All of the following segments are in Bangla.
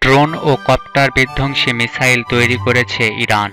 ড্রোন ও কপ্টার বিধ্বংসী মিসাইল তৈরি করেছে ইরান।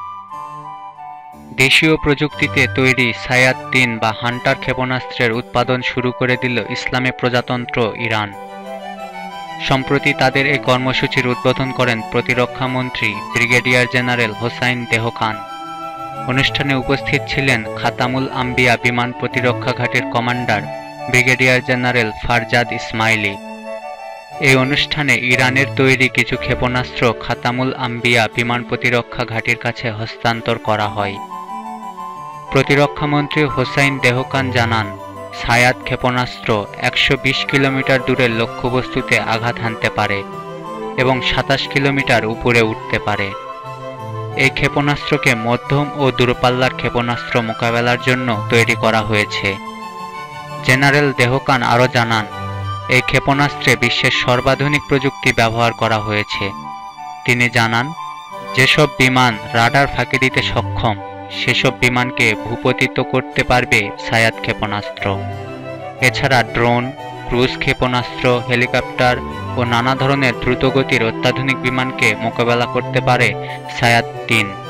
দেশীয় প্রযুক্তিতে তৈরি সায়াদ-3 বা হান্টার ক্ষেপণাস্ত্রের উৎপাদন শুরু করে দিল ইসলামী প্রজাতন্ত্র ইরান। সম্প্রতি তাদের এই কর্মসূচির উদ্বোধন করেন প্রতিরক্ষামন্ত্রী ব্রিগেডিয়ার জেনারেল হোসাইন দেহকান। অনুষ্ঠানে উপস্থিত ছিলেন খাতামুল আম্বিয়া বিমান প্রতিরক্ষা ঘাঁটির commander brigadier general Farzad Esmaili. এই অনুষ্ঠানে ইরানের তৈরি কিছু ক্ষেপণাস্ত্র খাতামুল আম্বিয়া বিমান প্রতিরক্ষা ঘাঁটির কাছে হস্তান্তর করা হয়। প্রতিরক্ষামন্ত্রী হোসাইন দেহকান জানান, সায়াদ ক্ষেপণাস্ত্র ১২০ কিলোমিটার দূরের লক্ষ্যবস্তুতে আঘাত হানতে পারে এবং ২৭ কিলোমিটার উপরে উঠতে পারে। এই ক্ষেপণাস্ত্রকে মধ্যম ও দূরপাল্লার ক্ষেপণাস্ত্র মোকাবেলার জন্য তৈরি করা হয়েছে। জেনারেল দেহকান আরও জানান, এই ক্ষেপণাস্ত্রে বিশ্বের সর্বাধুনিক প্রযুক্তি ব্যবহার করা হয়েছে। তিনি জানান, যেসব বিমান রাডার ফাঁকি দিতে সক্ষম সেসব বিমানকে ভূপতিত করতে পারবে সায়াদ ক্ষেপণাস্ত্র। এছাড়া ড্রোন, ক্রুজ ক্ষেপণাস্ত্র, হেলিকপ্টার ও নানা ধরনের দ্রুতগতির অত্যাধুনিক বিমানকে মোকাবেলা করতে পারে সায়াদ-3।